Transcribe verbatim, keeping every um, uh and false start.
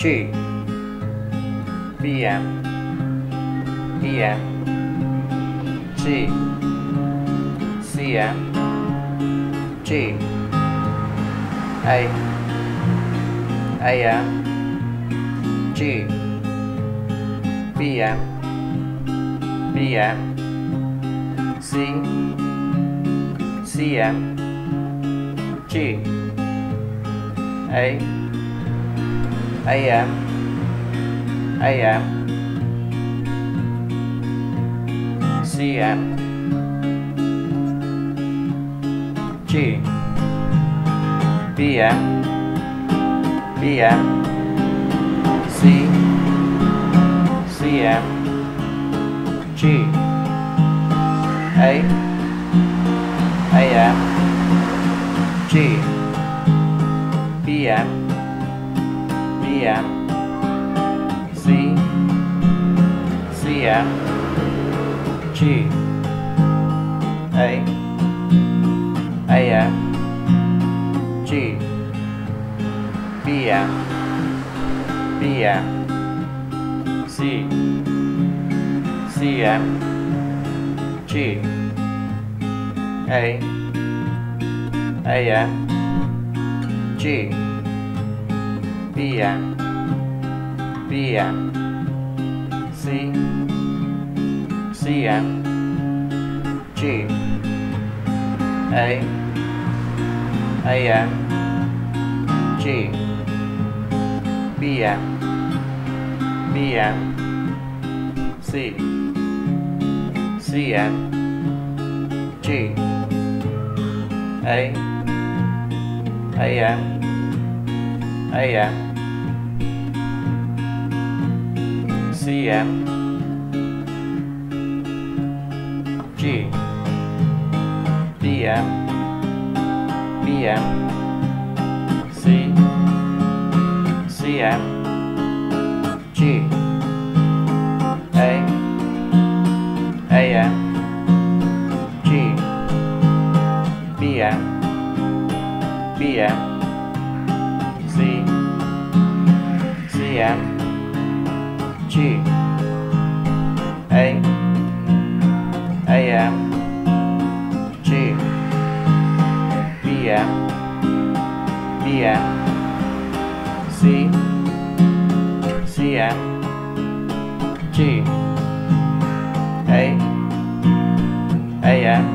G, B M, E M, G, C M, G, A, A M, G, B M, B M, C, C M, G, A, A M, A M, C M, G, B M, B M, C, C M, G, A, A M, G, B M, B M, C, C M, G, A, A M, G, B M, B M, C, C M, G, A, A M, G, B M, B M, C, C M, G, A, A M, G, B M, B M, C, C M, G, A, A M, A M, C M, G, B M, B M, C, C M, G, A, A M, G, B M, B M, C, C M, G, A, A M, G, B M, B M, C, C M, G, A, A M,